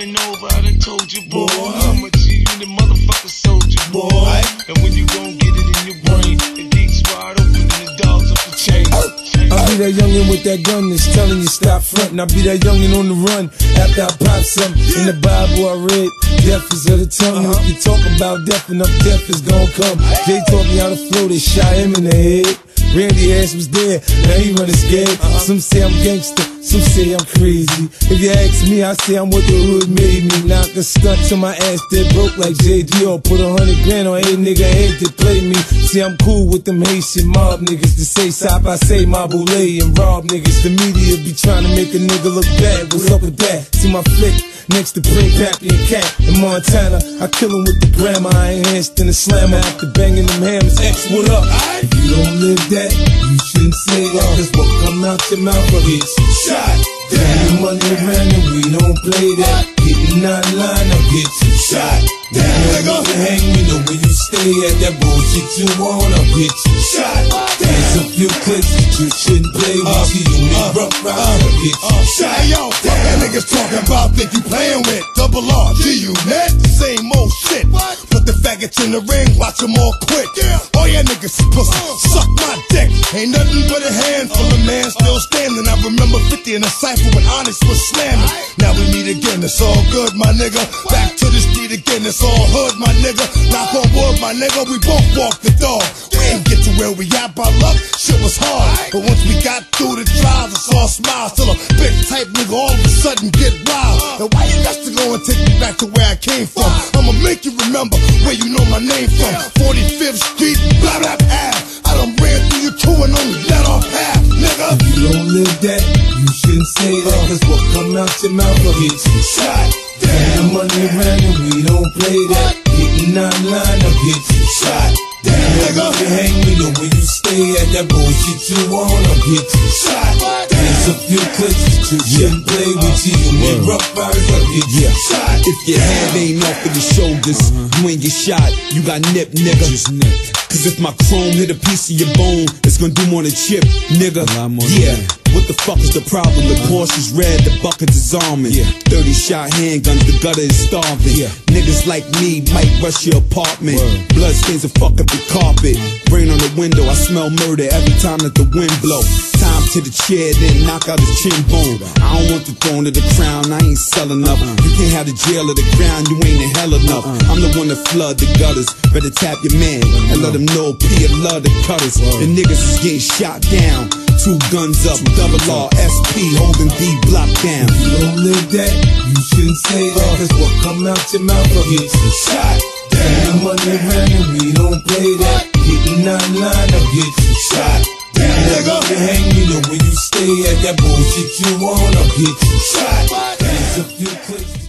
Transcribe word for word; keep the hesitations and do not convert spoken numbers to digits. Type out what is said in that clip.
been over, I done told you, boy. I'm a G unit motherfucker soldier, boy. And when you gon' get it in your brain, the geeks wide open and the dogs off the chain. I'll be that youngin' with that gun that's telling you stop frontin'. I'll be that youngin' on the run after I pop something. In the Bible I read, death is of the tongue. If you talk about death, enough death is gon' come. Jay taught me how to flow, they shot him in the head. Randy Ash was there, now he running scared. Some say I'm gangster, some say I'm crazy. If you ask me, I say I'm what the hood made me. Knock a stunt till my ass dead broke like J G or put a hundred grand on any nigga head that play me. See, I'm cool with them Haitian mob niggas to say sop, I say my boule and rob niggas. The media be trying to make a nigga look bad. What's up with that? See my flick next to Prince Pappy and Cat in Montana. I kill him with the grammar, I enhanced in the slammer after banging them hammers. X, what up? If you don't live that, you shouldn't say that, cause what come out your mouth will get you shot. Down money around and we don't play that. Getting out of line, I'll get you shot. Down nigga, you hang me, know where you stay at. That bullshit you want, I'll get you shot. There's a few clicks that you shouldn't play with. You make rough ride, I'll get you shot. Hey yo, what that niggas talking about, think you playing with Double R, G-Unit, the same old shit. Put the faggots in the ring, watch them all quit. All ya niggas is pussy, suck my dick. Ain't nothing but a handful of man still standing. I remember fifty in a cypher when Onyx was slamming. Now we meet again, it's all good, my nigga. Back to the street again, it's all hood, my nigga. Knock on wood, my nigga, we both walk the dog. We ain't get to where we at by luck, shit was hard. But once we got through the trials, it's all smiles. Till a big type nigga all of a sudden get wild. Now why you got to go and take me back to where I came from? I'ma make you remember where you know my name from. forty-fifth Street, blah blah blah. I done ran through your crew and only let off half, nigga. If you don't live that, you shouldn't say that, cause what come out your mouth will get you shot. Down money around and we don't play that. Getting out of line, I'll get you shot. Down nigga, you hang me, know where you stay at. That bullshit you want, I'll get you shot. There's a few clicks that you shouldn't play with. You make rough riders, I'll get you shot. If your head ain't off of the shoulders, you ain't get shot, you got nip, nigga. Just nip. Cause if my chrome hit a piece of your bone, it's gonna do more than chip, nigga. Yeah, what the fuck is the problem? The Porsche's red, the buckets is arming. Yeah. thirty shot handguns, the gutter is starving. Yeah. Niggas like me might rush your apartment. Word. Blood stains will fuck up the carpet. Brain on the window, I smell murder every time that the wind blow. Time to the chair, then knock out his chin bone. I don't want the throne or the crown, I ain't selling up. Uh-uh. You can't have the jail or the ground, you ain't in hell enough. Uh-uh. I'm the one that flood the gutters. Better tap your man uh-uh. and let him know P love the cutters. Word. The niggas is getting shot down. Two guns up, double R, S P holding D block down. If you don't live that, you shouldn't say that, cause what come out your mouth will get you shot. Down money around and we don't play that. Getting out of line, I'll get you shot. Down nigga, you hang me, know where you stay at. That bullshit you want, I'll get you shot. There's a few clicks.